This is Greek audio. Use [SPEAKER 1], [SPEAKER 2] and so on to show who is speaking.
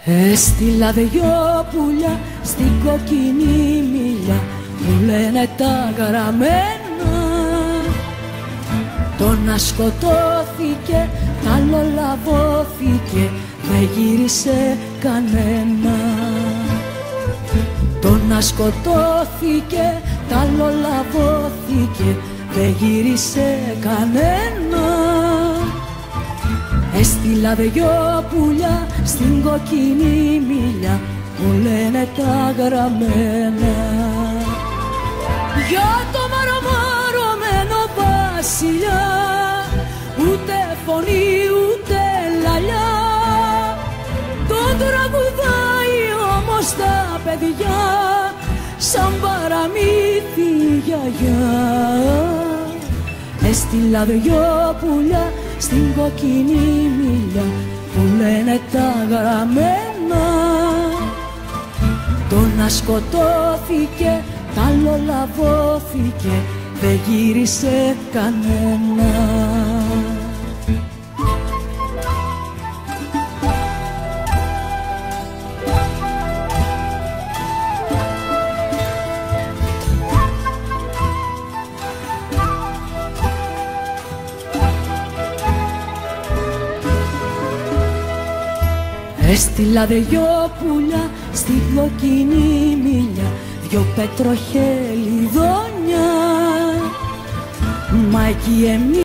[SPEAKER 1] Έστειλα δυο πουλιά στην κοκκινή μήλια που λένε τα γραμμένα. Το να σκοτώθηκε, τ' άλλο λαβώθηκε, δεν γύρισε κανένα. Το να σκοτώθηκε, τ' άλλο λαβώθηκε, δεν γύρισε κανένα. Έστειλα δυο πουλιά στην κοκκινή μήλια που λένε τα γραμμένα. Για το μαρμαρωμένο βασιλιά, ούτε φωνή ούτε λαλιά, τον τραγουδάει όμως τα παιδιά σαν παραμύθι γιαγιά. Έστειλα δυο πουλιά στην κοκκινή μήλια που λένε τα γραμμένα. Το να σκοτώθηκε, τ' άλλο λαβώθηκε, δεν γύρισε κανένα. Έστειλα δυο πουλιά στην κοκκινή μήλια, δυο πετροχελιδόνια, μα εκεί εμείς